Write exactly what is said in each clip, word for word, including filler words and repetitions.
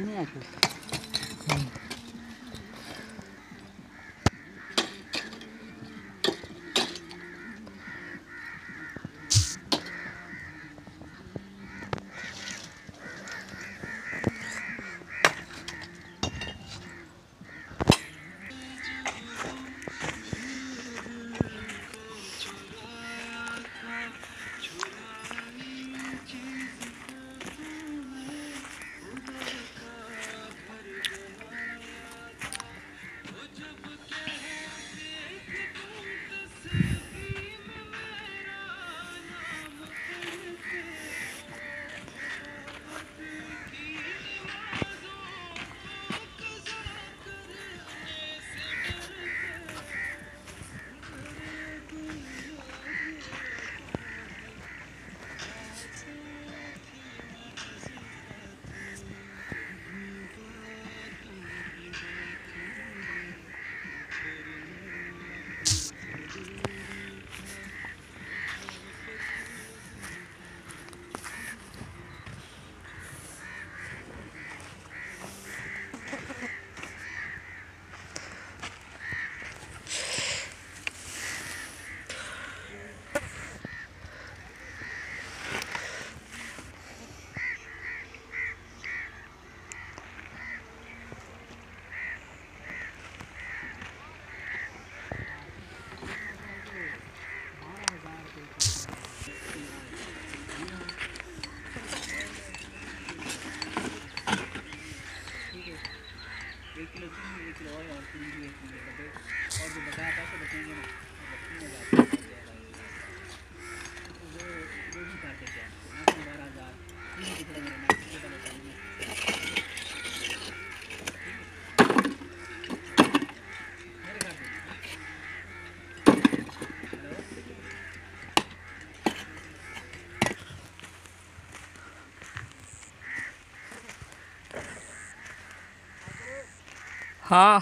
नहीं आते। हाँ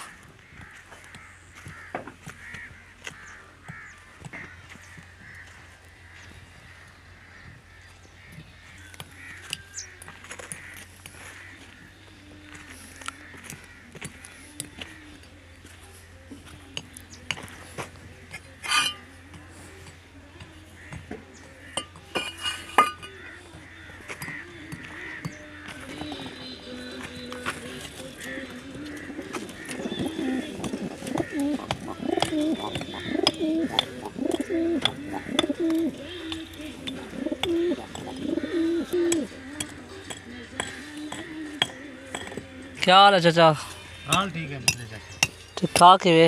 क्या हाल है चाचा? हाल ठीक है चाचा। ठीक ठाक है वे।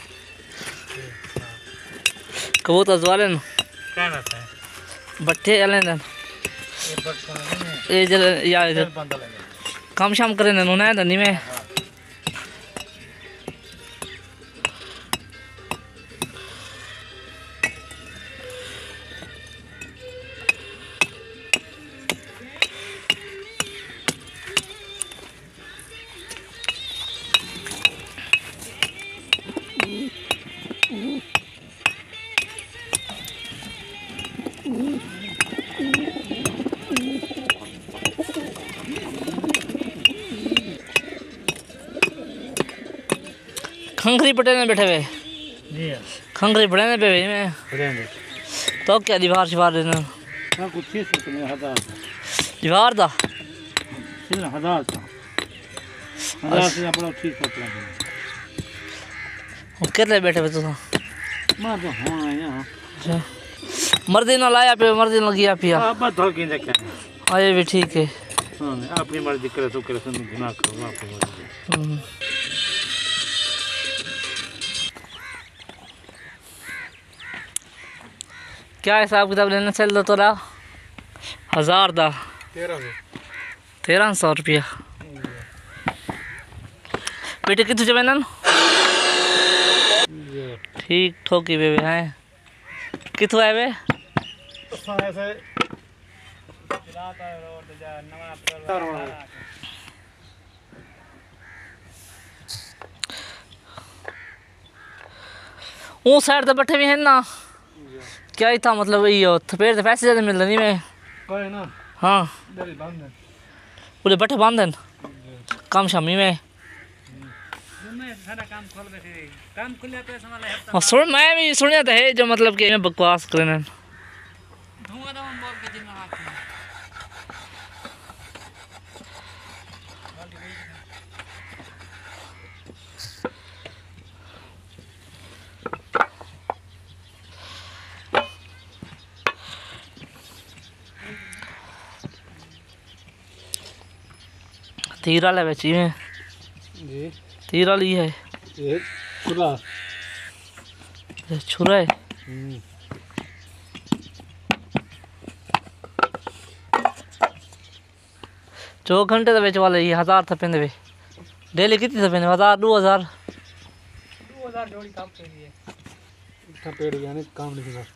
कबूतर वाले न क्या रहता है बट्टे चले न ये बट ये जल या इधर बंदा लगे काम शाम करे न उन्हें धनी में खंखरी पटे ने बैठे हुए जी खंखरी पटे ने बैठे में तो क्या दीवार शिवार देना ना कुछ चीज तो नहीं हजार दीवार दा सिल हजार था हजार से अपना ठीक होता है वो कितने बैठे हुए तो मैं तो हूं यहां अच्छा मर्दी ना लाया पे मर्दी ना गया पिया अब बस धो के क्या हाँ ये भी ठीक है। हां अपनी मर्जी करे तो करे सुन गुनाह करो अपनी मर्जी। क्या हिसाब किताब लेना चल दो तोरा हजार दा तेरह सौ तेरह सौ रुपया बेटे कितने जमे ना ठीक ठोकी बेबे हैं कितु है बे ऐसे वो साइड तो बैठे भी हैं ना क्या ही था मतलब ये थपेड़ तो पैसे ज़्यादा मिल रहे नहीं मैं कोई ना हाँ दरी बंद है पूरे बैठे बांधन काम शामी में सारा काम खोल बैठे काम खुले पैसा वाला है और सुन मैं भी सुनिया था है जो मतलब कि मैं बकवास करने धुआं दम बोल के दिन हाथ में तीरा ले बेची में जी तीरा ली है ये छुरा ये छुरा है हम्म चौबीस घंटे तो बेच वाले ये हजार था पेंदे डेली कितनी था पेंदे हजार दो हजार दो हजार जोड़ी काम के लिए इतना पेड़ यानी काम नहीं कर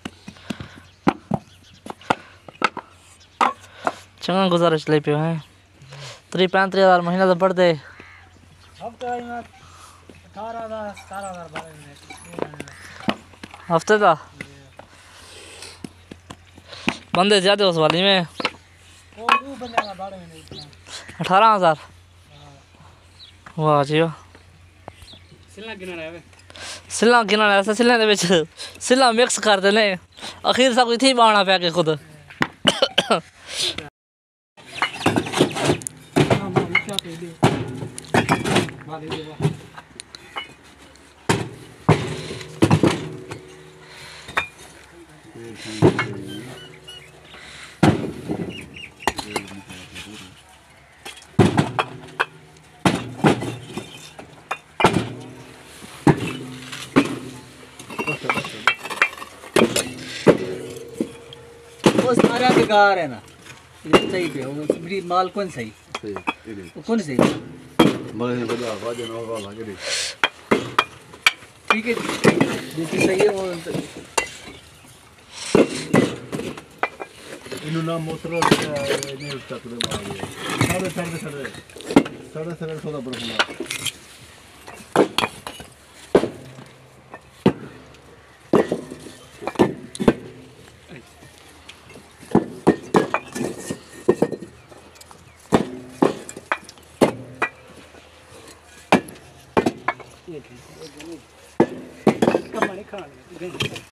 चंगा गुजारिश ले पे हैं त्री पैंतीस हजार महीना तो बढ़ दे हफ्ते में अठारह हजार सतारह हजार बारह महीने हफ्ते का बंदे ज्यादा उस वाली में वो दो बंदे का बारह महीने इतना अठारह हजार वाह जी वाह सिलना गिना रहा है सिला गिना ऐसा सिलने दे विच सिला मिक्स कर देने अखीर सा कोई थी बाणा पे के खुद हां मां क्या पे दे मां दे दे वो सारा बेकार है ना ये सही पे वो बड़ी माल कौन सही Sì, vedi. वो कौन सही Ma ne vedo, vado no, va, che dici? ठीक है जैसे सही है वो In una motora nel stato del mare. Sare, sare, sare. Sare, sare, soda profuma. ये ठीक है कम नहीं खाने